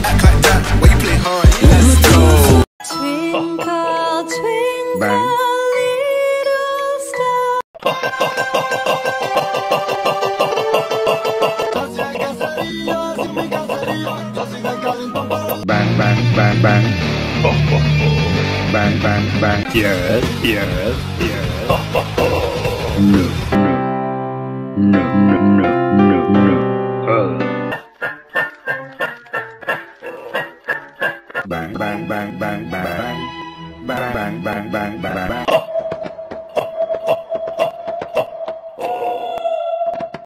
Act like that, why you play hard? Let's go. Twinkle, twinkle, Bang. little star. Bang, bang, bang, bang. Bang, bang, bang. Yes, yes, yes. No, no, no, no, no, no. Bang, bang, bang, bang, bang. Bang, bang, bang, bang, bang, bang.